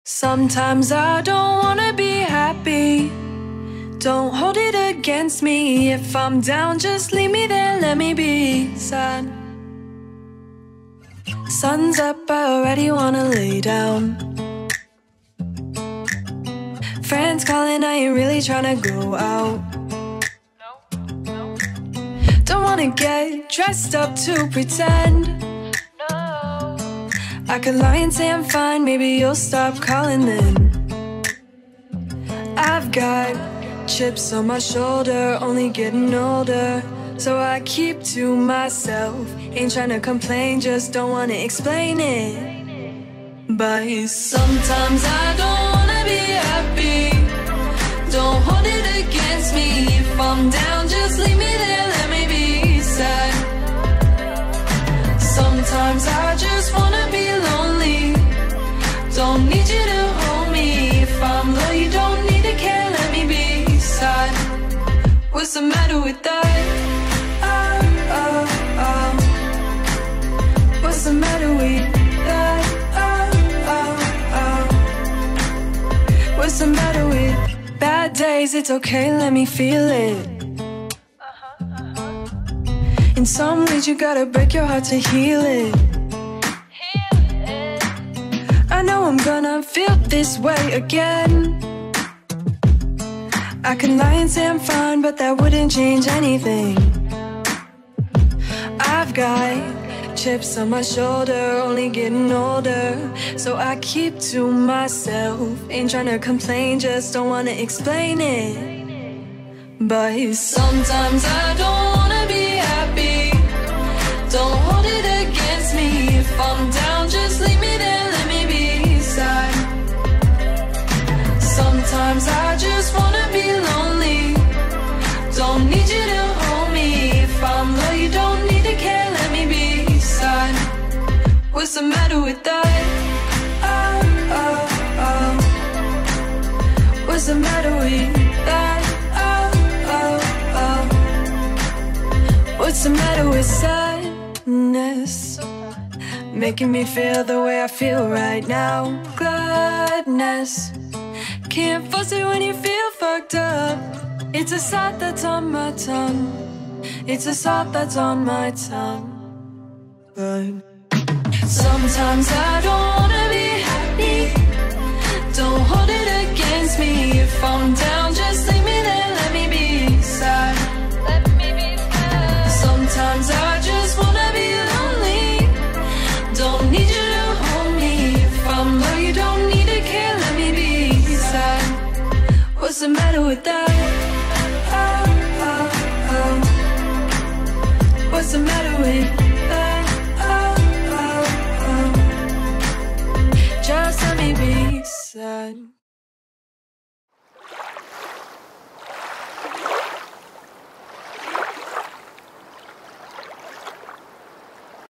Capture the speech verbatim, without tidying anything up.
Sometimes I don't wanna be happy. Don't hold it against me. If I'm down, just leave me there, let me be sad. Sun's up, I already wanna lay down. Friends calling, I ain't really tryna go out. Don't wanna get dressed up to pretend. I could lie and say I'm fine, maybe you'll stop calling then. I've got chips on my shoulder, only getting older, so I keep to myself. Ain't tryna complain, just don't wanna explain it. But sometimes I don't wanna be happy. Don't hold it against me. If I'm down, just leave me there, let me be sad. Sometimes I just wanna be lonely. Don't need you to hold me. If I'm low, you don't need to care, let me be sad. What's the matter with that? Oh, oh, oh. What's the matter with that? Oh, oh, oh. What's the matter with bad days? It's okay, let me feel it. In some ways you gotta break your heart to heal it. I know I'm gonna feel this way again. I can lie and say I'm fine, but that wouldn't change anything. I've got chips on my shoulder, only getting older, so I keep to myself. Ain't tryna complain, just don't wanna explain it. But sometimes I don't wanna be happy. Don't hold it against me. If I'm down, just leave me there, let me be sad. Sometimes I just wanna be lonely. Don't need you to hold me. If I'm low, you don't need to care, let me be sad. What's the matter with that? Oh, oh, oh. What's the matter with that? Oh, oh, oh. What's the matter with sadness? Making me feel the way I feel right now. Gladness, can't force it when you feel fucked up. It's a thought that's on my tongue. It's a thought that's on my tongue. But sometimes I don't wanna be happy. Don't hold it against me. If I'm down, just leave me there, let me be sad. Let me be sad. Sometimes I just wanna be lonely. Don't need you to hold me. If I'm low, you don't need to care, let me be sad. What's the matter with that? Oh, oh, oh. What's the matter with that? Oh, oh, oh. Just let me be sad.